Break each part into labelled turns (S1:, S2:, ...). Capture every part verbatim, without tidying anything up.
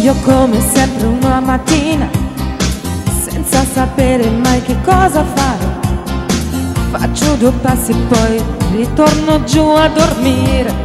S1: sveglio come sempre una mattina, senza sapere mai che cosa fare. Faccio due passi e poi ritorno giù a dormire.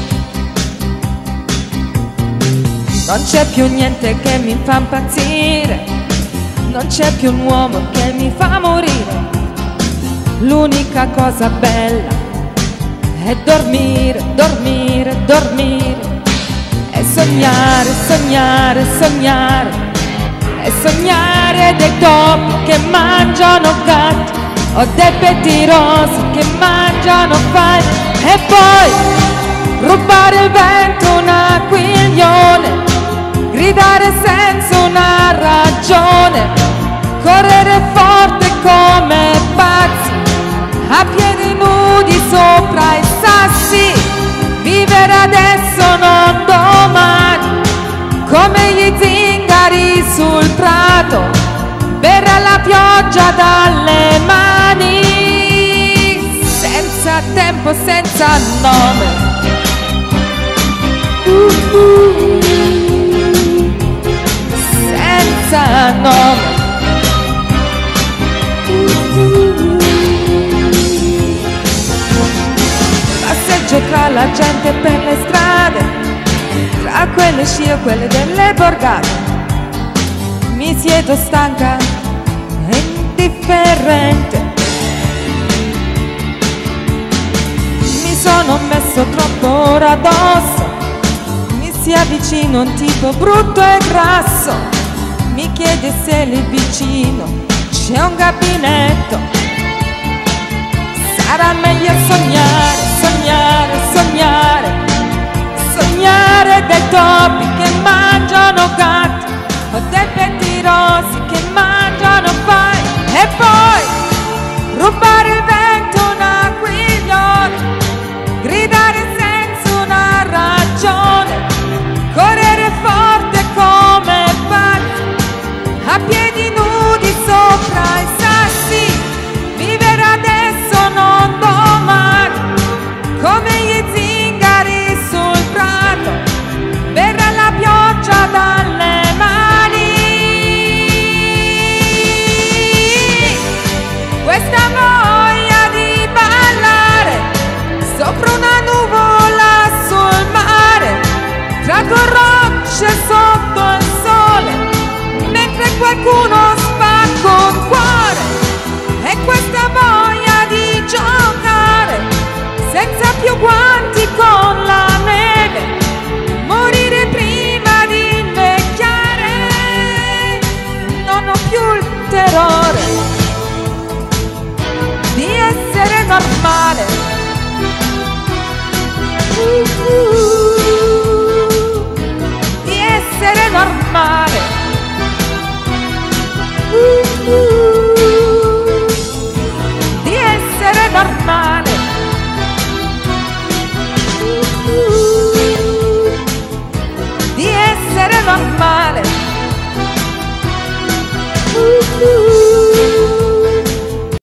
S1: Non c'è più niente che mi fa impazzire, non c'è più un uomo che mi fa morire. L'unica cosa bella è dormire, dormire, dormire. E sognare, sognare, sognare. E sognare dei topi che mangiano gatti, o dei pettirosi che mangiano faglie. E poi rubare il vento un aquilione, gridare senza una ragione, correre forte come pazzi, a piedi nudi sopra i sassi, vivere adesso non domani, come gli zingari sul prato, bere la pioggia dalle mani, senza tempo, senza nome. Uh, uh, senza nome. Passeggio tra la gente per le strade, tra quelle scie e quelle delle borgate. Mi siedo stanca e indifferente. Mi sono messo troppo ora addosso, mi si avvicina un tipo brutto e grasso, mi chiede se lì vicino c'è un gabinetto. Sarà meglio sognare, sognare, sognare, sognare dei topi che mangiano gatti, o dei pettirosi che mangiano faglie. E poi rubare il vento un aquilione, gridare senza una ragione, correre forte come pazzi, a piedi nudi sopra i sassi, vivere adesso non domani, come gli zingari sul prato, bere la pioggia dalle mani. Questa voglia di ballare sopra una nuvola sul mare, tra corrocce sotto il sole, mentre qualcuno